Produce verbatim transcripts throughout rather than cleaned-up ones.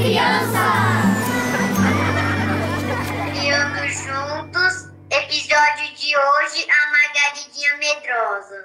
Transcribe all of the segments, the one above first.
criança! Criando juntos, episódio de hoje, a Margaridinha Medrosa.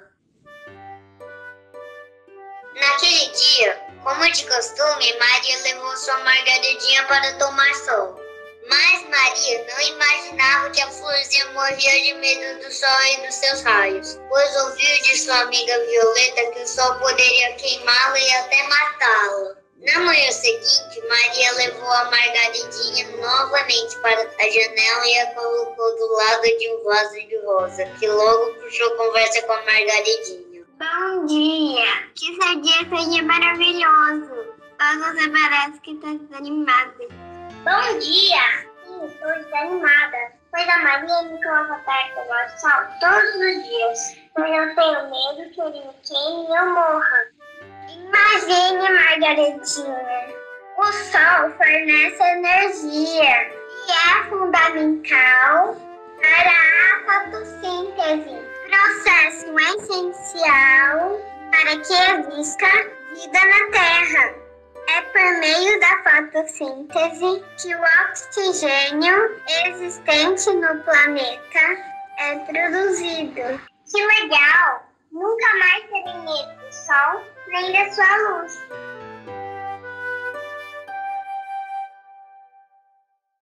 Naquele dia, como de costume, Maria levou sua Margaridinha para tomar sol. Mas Maria não imaginava que a florzinha morria de medo do sol e dos seus raios, pois ouviu de sua amiga Violeta que o sol poderia queimá-la e até matá-la. Na manhã seguinte, Maria levou a Margaridinha novamente para a janela e a colocou do lado de um vaso de rosa, que logo puxou conversa com a Margaridinha. Bom dia! Que seu dia seja maravilhoso! Hoje você parece que está desanimada. Bom dia! Sim, estou desanimada, pois a Maria me coloca perto do sol todos os dias, pois eu tenho medo que ele me queime e eu morra. Imagine, Margaridinha, o sol fornece energia e é fundamental para a fotossíntese, processo essencial para que exista vida na Terra. É por meio da fotossíntese que o oxigênio existente no planeta é produzido. Que legal! Nunca mais terei medo do sol nem da sua luz.